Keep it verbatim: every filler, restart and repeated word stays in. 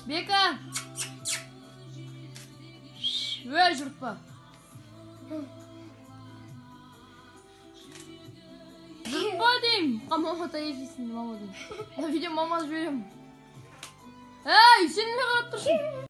Бека. Өй, жұртпа. Жұртпа дейм. Мама та ешесін, мама дейм. Видео маманы жіберем. Әй, сен не қарап тұрсың?